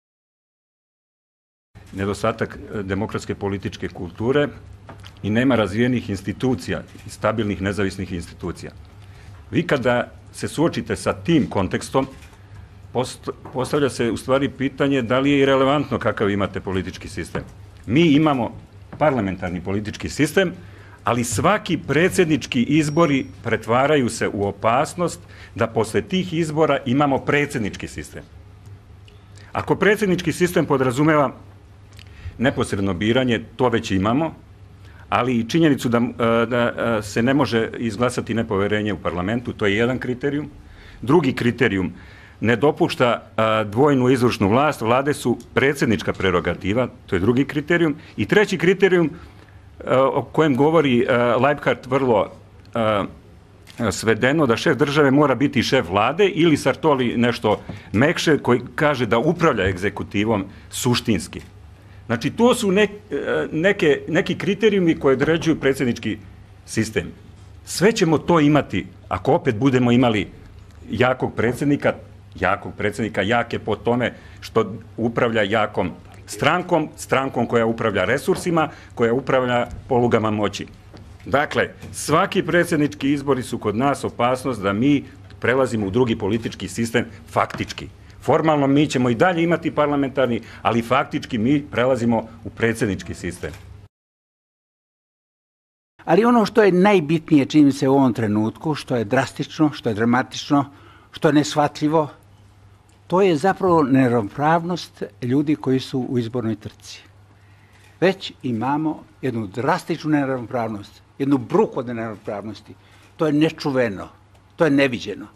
Nedostatak demokratske političke kulture i nema razvijenih institucija i stabilnih nezavisnih institucija. Vi kada se suočite sa tim kontekstom, postavlja se u stvari pitanje da li je i relevantno kakav imate politički sistem. Mi imamo parlamentarni politički sistem, ali svaki predsjednički izbori pretvaraju se u opasnost da posle tih izbora imamo predsjednički sistem. Ako predsjednički sistem podrazumeva neposredno biranje, to već imamo, ali i činjenicu da, da se ne može izglasati nepoverenje u parlamentu, to je jedan kriterijum. Drugi kriterijum, ne dopušta dvojnu izvršnu vlast, vlade su predsjednička prerogativa, to je drugi kriterijum. I treći kriterijum o kojem govori Leibhardt vrlo svedeno, da šef države mora biti šef vlade, ili Sartori nešto mekše koji kaže da upravlja egzekutivom suštinski. Znači, to su ne, neke, neki kriterijumi koje određuju predsjednički sistem. Sve ćemo to imati, ako opet budemo imali jakog predsjednika, jakog predsjednika, jak je po tome što upravlja jakom strankom, strankom koja upravlja resursima, koja upravlja polugama moći. Dakle, svaki predsjednički izbori su kod nas opasnost da mi prelazimo u drugi politički sistem faktički. Formalno mi ćemo i dalje imati parlamentarni, ali faktički mi prelazimo u predsjednički sistem. Ali ono što je najbitnije, čini se u ovom trenutku, što je drastično, što je dramatično, što je neshvatljivo, to je zapravo neravnopravnost ljudi koji su u izbornoj trci. Već imamo jednu drastičnu neravnopravnost, jednu bruku od neravnopravnosti. To je nečuveno, to je neviđeno.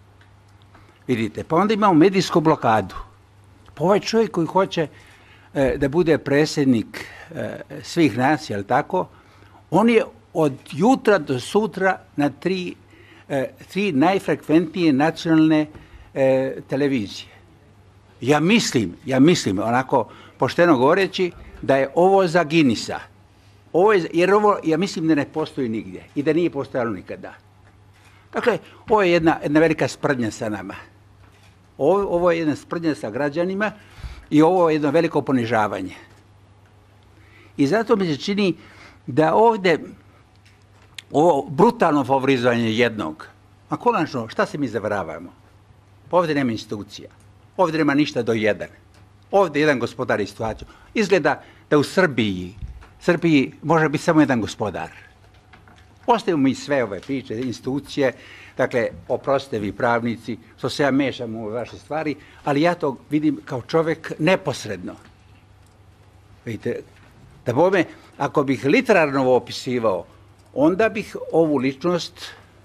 Vidite, pa onda imamo medijsku blokadu. Pa ovaj čovjek koji hoće e, da bude predsjednik e, svih nas, jel tako, on je od jutra do sutra na tri, e, tri najfrekventnije nacionalne e, televizije. Ja mislim, ja mislim, onako pošteno govoreći, da je ovo za Guinnessa. Ovo je, jer ovo, ja mislim da ne postoji nigdje i da nije postojalo nikada. Dakle, ovo je jedna, jedna velika sprdnja sa nama. Ovo, ovo je jedna sprdnja sa građanima i ovo je jedno veliko ponižavanje. I zato mi se čini da ovdje ovo brutalno favorizovanje jednog, a konačno, šta se mi zavaravamo? Ovdje nema institucija. Ovdje nema ništa do jedan. Ovdje jedan gospodar je situaciju. Izgleda da u Srbiji, Srbiji može biti samo jedan gospodar. Ostavimo mi sve ove priče, institucije, dakle, oprostite vi pravnici, što se ja mešam u vaše stvari, ali ja to vidim kao čovjek neposredno. Vidite, da bome, ako bih literarno ovo opisivao, onda bih ovu ličnost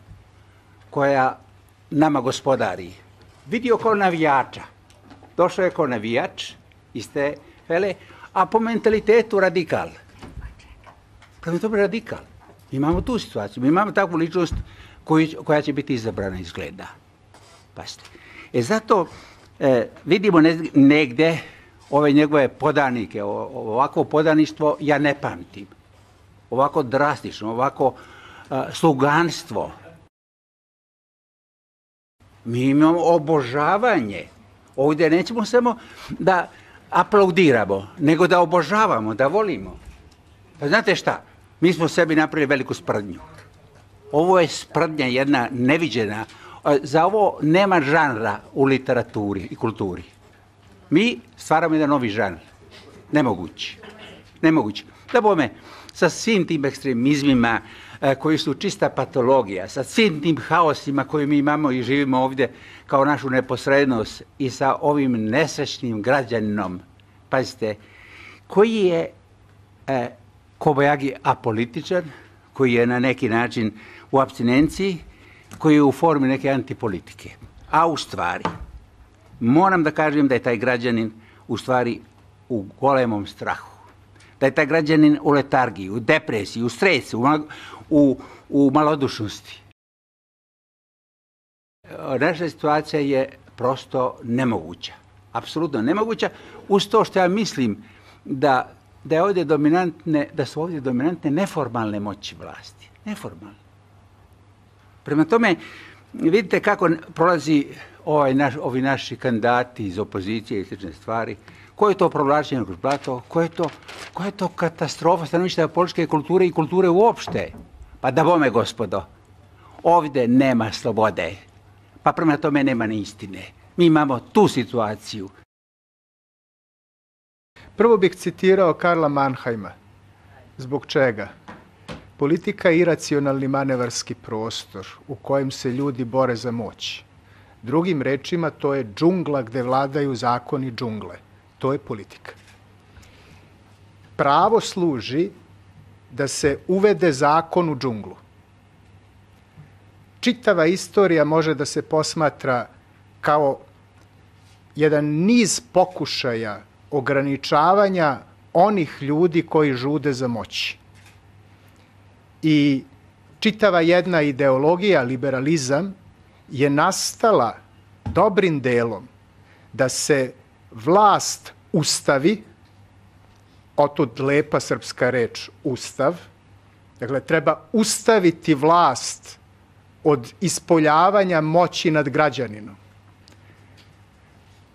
koja nama gospodari vidio kao navijača. Došao je kao navijač iz te hele, a po mentalitetu radikal. Prema tome radikal. Mi imamo tu situaciju, mi imamo takvu ličnost koju, koja će biti izabrana izgleda. Pazite. E zato e, vidimo ne, negde ove njegove podanike, o, ovako podaništvo ja ne pamtim. Ovako drastično, ovako a, sluganstvo. Mi imamo obožavanje. Ovdje nećemo samo da aplaudiramo, nego da obožavamo, da volimo. Pa znate šta? Mi smo sebi napravili veliku sprdnju. Ovo je sprdnja jedna neviđena. Za ovo nema žanra u literaturi i kulturi. Mi stvaramo jedan novi žanr. Nemogući. Nemogući. Da bome, sa svim tim ekstremizmima koji su čista patologija, sa svim tim haosima koje mi imamo i živimo ovdje kao našu neposrednost i sa ovim nesrećnim građaninom, pazite, koji je e, kobajagi apolitičan, koji je na neki način u apstinenciji, koji je u formi neke antipolitike. A u stvari, moram da kažem da je taj građanin u stvari u golemom strahu. Da je taj građanin u letargiji, u depresiji, u stresu, u, u malodušnosti. Naša situacija je prosto nemoguća. Apsolutno nemoguća, uz to što ja mislim da, da, je ovdje dominantne, da su ovdje dominantne neformalne moći vlasti. Neformalne. Prema tome, vidite kako prolazi ovaj naš, ovi naši kandidati iz opozicije i slične stvari. Koje je to provlačenje kroz blato? Koje je to, koje je to katastrofa stanovišta političke kulture i kulture uopšte? Pa da bome, gospodo, ovdje nema slobode. Pa prema tome nema ni istine. Mi imamo tu situaciju. Prvo bih citirao Karla Mannheima. Zbog čega? Politika je iracionalni manevarski prostor u kojem se ljudi bore za moć. Drugim rečima, to je džungla gde vladaju zakoni džungle. To je politika. Pravo služi da se uvede zakon u džunglu. Čitava istorija može da se posmatra kao jedan niz pokušaja ograničavanja onih ljudi koji žude za moći. I čitava jedna ideologija, liberalizam, je nastala dobrim delom da se vlast ustavi, otud lepa srpska reč ustav, dakle treba ustaviti vlast od ispoljavanja moći nad građaninom.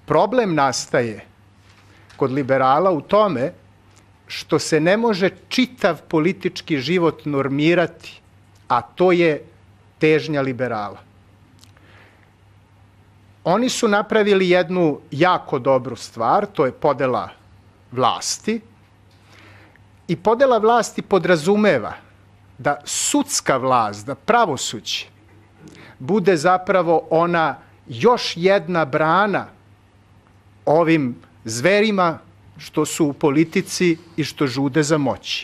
Problem nastaje kod liberala u tome što se ne može čitav politički život normirati, a to je težnja liberala. Oni su napravili jednu jako dobru stvar, to je podela vlasti. I podela vlasti podrazumeva da sudska vlast, da pravosuđe bude zapravo ona još jedna brana ovim zverima što su u politici i što žude za moći.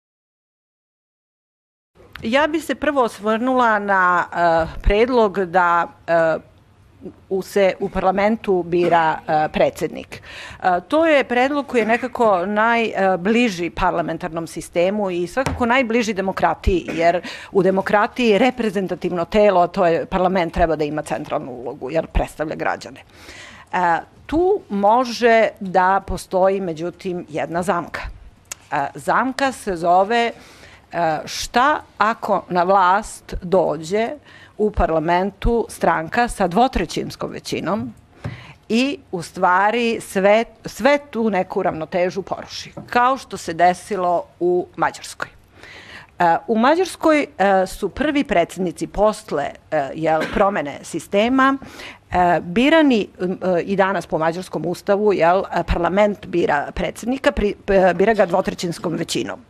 Ja bi se prvo osvrnula na uh, predlog da uh, u se u parlamentu bira uh, predsednik. Uh, to je predlog koji je nekako najbliži parlamentarnom sistemu i svakako najbliži demokratiji, jer u demokratiji reprezentativno telo, to je parlament, treba da ima centralnu ulogu, jer predstavlja građane. Uh, tu može da postoji, međutim, jedna zamka. Uh, zamka se zove uh, šta ako na vlast dođe u parlamentu stranka sa dvotrećinskom većinom i u stvari sve, sve tu neku ravnotežu poruši, kao što se desilo u Mađarskoj. U Mađarskoj su prvi predsjednici posle jel, promene sistema birani i danas po mađarskom ustavu, jel, parlament bira predsjednika, bira ga dvotrećinskom većinom.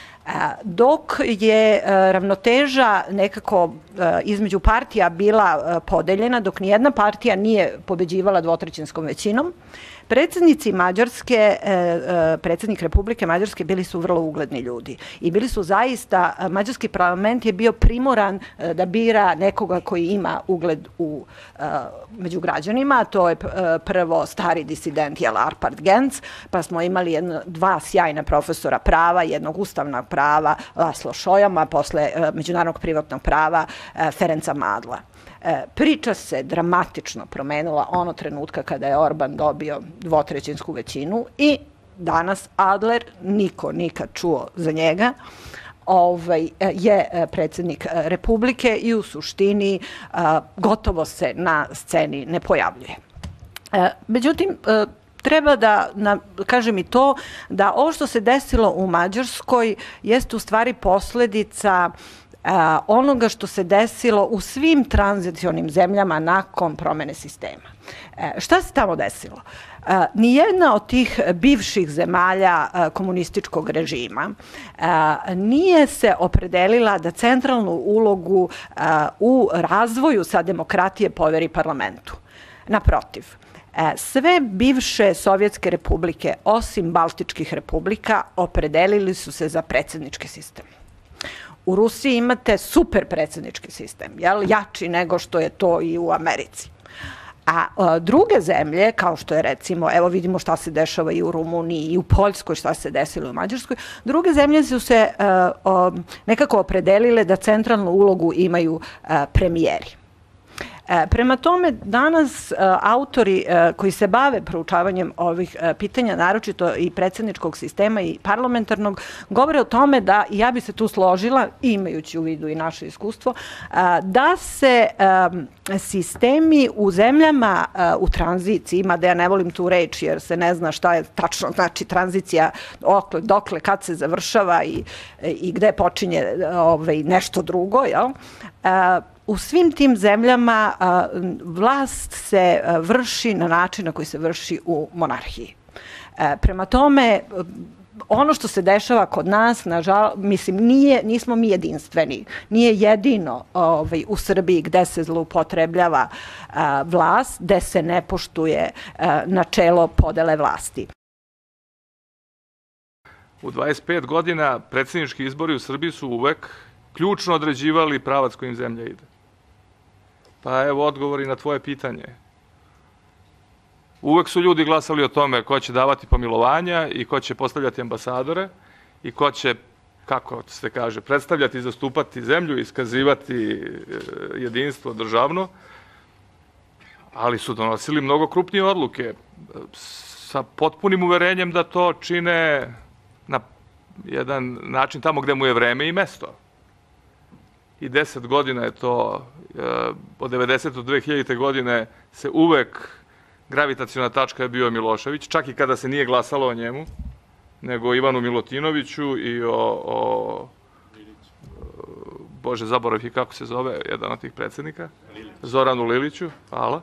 Dok je ravnoteža nekako između partija bila podeljena, dok nijedna partija nije pobeđivala dvotrećinskom većinom, predsjednici Mađarske, predsjednik Republike Mađarske bili su vrlo ugledni ljudi i bili su zaista, mađarski parlament je bio primoran da bira nekoga koji ima ugled u, među građanima, to je prvo stari disident jel, Arpad Genc, pa smo imali jedno, dva sjajna profesora prava, jednog ustavnog prava Laslo Šojama, posle međunarodnog privatnog prava Ferenca Madla. Priča se dramatično promenila ono trenutka kada je Orban dobio dvotrećinsku većinu i danas Adler, niko nikad čuo za njega, ovaj, je predsjednik Republike i u suštini gotovo se na sceni ne pojavljuje. Međutim, treba da na, kažem i to da ovo što se desilo u Mađarskoj jeste u stvari posledica Uh, onoga što se desilo u svim tranzicionim zemljama nakon promene sistema. Uh, šta se tamo desilo? Uh, nijedna od tih bivših zemalja uh, komunističkog režima uh, nije se opredelila da centralnu ulogu uh, u razvoju sa demokratije poveri parlamentu. Naprotiv, sve bivše sovjetske republike, osim Baltičkih republika, opredelili su se za predsjednički sistem. U Rusiji imate super predsjednički sistem, jel, jači nego što je to i u Americi. A, a druge zemlje, kao što je recimo, evo vidimo šta se dešava i u Rumuniji i u Poljskoj, šta se desilo u Mađarskoj, druge zemlje su se a, a, nekako opredelile da centralnu ulogu imaju a, premijeri. Prema tome, danas autori koji se bave proučavanjem ovih pitanja, naročito i predsjedničkog sistema i parlamentarnog, govore o tome da, i ja bi se tu složila, imajući u vidu i naše iskustvo, da se sistemi u zemljama u tranziciji, mada ja ne volim tu reč jer se ne zna šta je tačno, znači tranzicija, dokle, dokle kad se završava i, i gde počinje ovaj, nešto drugo, jel? U svim tim zemljama a, vlast se a, vrši na način na koji se vrši u monarhiji. E, prema tome, ono što se dešava kod nas, nažal, mislim, nije, nismo mi jedinstveni. Nije jedino ovaj, u Srbiji gde se zloupotrebljava a, vlast, gde se ne poštuje a, načelo podele vlasti. U dvadeset pet godina predsjednički izbori u Srbiji su uvek ključno određivali pravac kojim zemlja ide. Pa evo odgovori na tvoje pitanje. Uvek su ljudi glasali o tome ko će davati pomilovanja i ko će postavljati ambasadore i ko će, kako se kaže, predstavljati i zastupati zemlju, iskazivati jedinstvo državno, ali su donosili mnogo krupnije odluke sa potpunim uverenjem da to čine na jedan način tamo gde mu je vreme i mesto. I deset godina je to, od devedesete do dve hiljadite godine se uvek gravitaciona tačka je bio Milošević, čak i kada se nije glasalo o njemu, nego o Ivanu Milutinoviću i o, o Bože, zaborav i kako se zove jedan od tih predsjednika, Zoranu Liliću, hvala.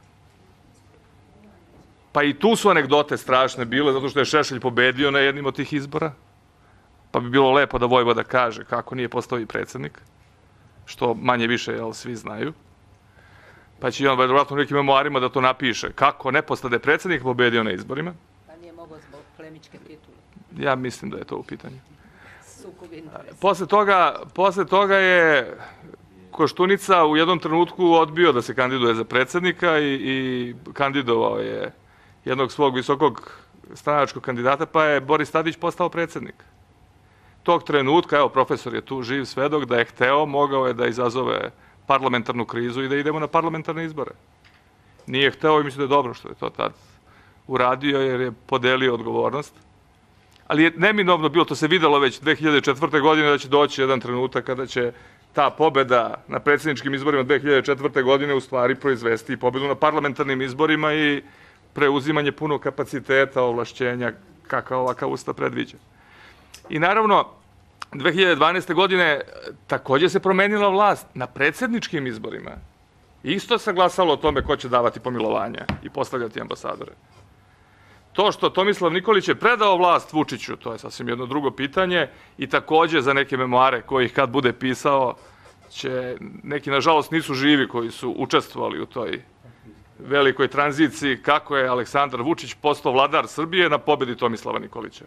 Pa i tu su anegdote strašne bile, zato što je Šešelj pobedio na jednim od tih izbora, pa bi bilo lepo da Vojvoda kaže kako nije postao i predsjednik, što manje više, jel, svi znaju. Pa će on vjerojatno u nekim memoarima da to napiše. Kako ne postade predsjednik, pobedio na izborima. Pa nije mogao zbog plemičke titule. Ja mislim da je to u pitanju. Posle toga, posle toga je Koštunica u jednom trenutku odbio da se kandiduje za predsjednika i, i kandidovao je jednog svog visokog stranačkog kandidata, pa je Boris Tadić postao predsjednik. Tog trenutka, evo, profesor je tu živ svedok, da je hteo, mogao je da izazove parlamentarnu krizu i da idemo na parlamentarne izbore. Nije hteo i mislim da je dobro što je to tad uradio, jer je podelio odgovornost. Ali je neminovno bilo, to se videlo već dve hiljade četvrte. godine, da će doći jedan trenutak kada će ta pobeda na predsjedničkim izborima dve hiljade četvrte. godine u stvari proizvesti i pobedu na parlamentarnim izborima i preuzimanje punog kapaciteta, ovlašćenja, kakav ovakav ustav predviđa. I naravno, dve hiljade dvanaeste. godine također se promenila vlast na predsjedničkim izborima. Isto se glasalo o tome ko će davati pomilovanja i postavljati ambasadore. To što Tomislav Nikolić je predao vlast Vučiću, to je sasvim jedno drugo pitanje i također za neke memoare kojih kad bude pisao, će neki, nažalost, nisu živi koji su učestvovali u toj velikoj tranziciji kako je Aleksandar Vučić postao vladar Srbije na pobedi Tomislava Nikolića.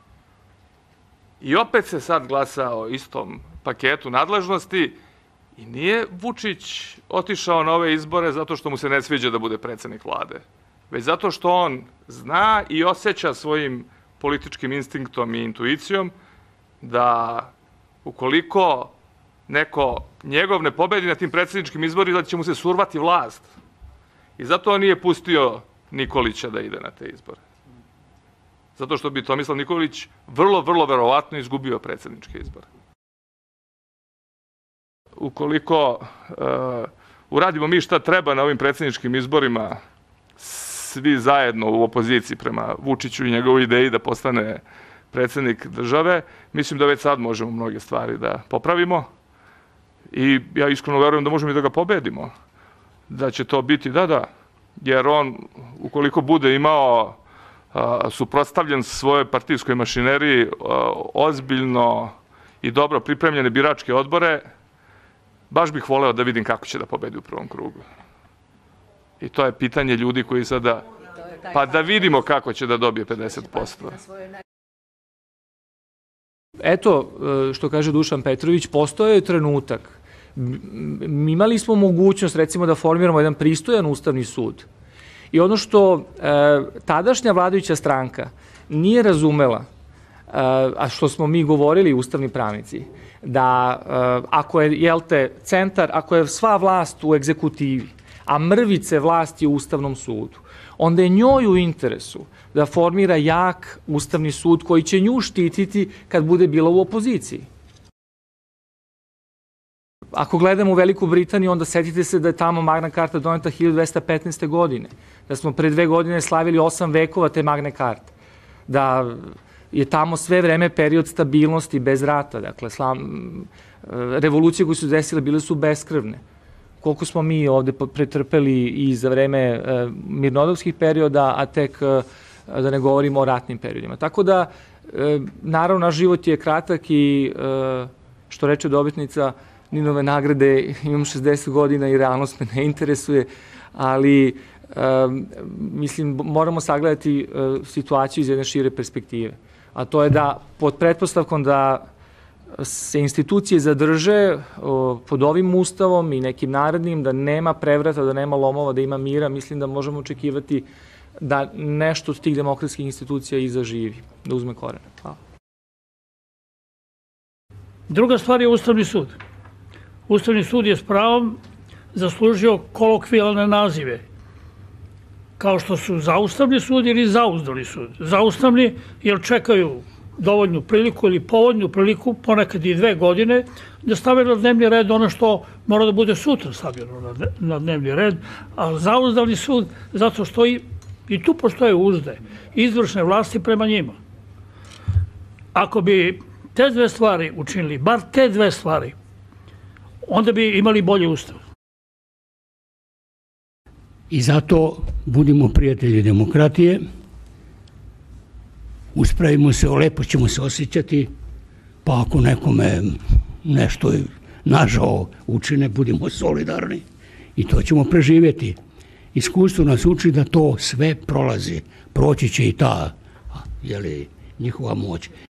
I opet se sad glasa o istom paketu nadležnosti i nije Vučić otišao na ove izbore zato što mu se ne sviđa da bude predsjednik vlade, već zato što on zna i osjeća svojim političkim instinktom i intuicijom da ukoliko neko njegov ne pobedi na tim predsjedničkim izborima, da će mu se survati vlast. I zato on nije pustio Nikolića da ide na te izbore. Zato što bi Tomislav Nikolić vrlo, vrlo verovatno izgubio predsjedničke izbore. Ukoliko uh, uradimo mi šta treba na ovim predsjedničkim izborima, svi zajedno u opoziciji prema Vučiću i njegovoj ideji da postane predsjednik države, mislim da već sad možemo mnoge stvari da popravimo i ja iskreno verujem da možemo i da ga pobedimo. Da će to biti, da, da, jer on, ukoliko bude imao a, suprotstavljen svojoj partijskoj mašineriji a, ozbiljno i dobro pripremljene biračke odbore, baš bih voleo da vidim kako će da pobedi u prvom krugu. I to je pitanje ljudi koji sada, pa da vidimo kako će da dobije pedeset posto. Eto, što kaže Dušan Petrović, postoje je trenutak. Imali smo mogućnost, recimo, da formiramo jedan pristojan ustavni sud. I ono što tadašnja vladajuća stranka nije razumela, a što smo mi govorili ustavni pravnici, da ako je, jel te, centar, ako je sva vlast u egzekutivi, a mrvice vlasti u Ustavnom sudu, onda je njoj u interesu da formira jak Ustavni sud koji će nju štititi kad bude bila u opoziciji. Ako gledamo u Veliku Britaniju, onda setite se da je tamo Magna Carta doneta hiljadu dvesta petnaeste. godine, da smo pre dve godine slavili osam vekova te Magne Carte, da je tamo sve vreme period stabilnosti bez rata, dakle, revolucije koje su desile bile su beskrvne. Koliko smo mi ovde pretrpeli i za vreme mirnodopskih perioda, a tek da ne govorimo o ratnim periodima. Tako da, naravno, naš život je kratak i, što reče dobitnica Ninove nagrade, imam šezdeset godina i realnost me ne interesuje, ali, mislim, moramo sagledati situaciju iz jedne šire perspektive. A to je da, pod pretpostavkom da se institucije zadrže pod ovim ustavom i nekim narednim, da nema prevrata, da nema lomova, da ima mira, mislim da možemo očekivati da nešto od tih demokratskih institucija i zaživi, da uzme korene. Hvala. Druga stvar je Ustavni sud. Ustavni sud je s pravom zaslužio kolokvijalne nazive, kao što su Zaustavni sud ili Zauzdani sud. Zaustavni jer čekaju dovoljnu priliku ili povoljnu priliku, ponekad i dve godine, da stave na dnevni red ono što mora da bude sutra stavljeno na dnevni red, a za Ustavni sud, zato što i, i tu postoje uzde izvršne vlasti prema njima. Ako bi te dve stvari učinili, bar te dve stvari, onda bi imali bolji ustav. I zato budimo prijatelji demokratije, uspravimo se, lepo ćemo se osjećati, pa ako nekome nešto nažao učine, budimo solidarni i to ćemo preživjeti. Iskustvo nas uči da to sve prolazi, proći će i ta, jeli, njihova moć.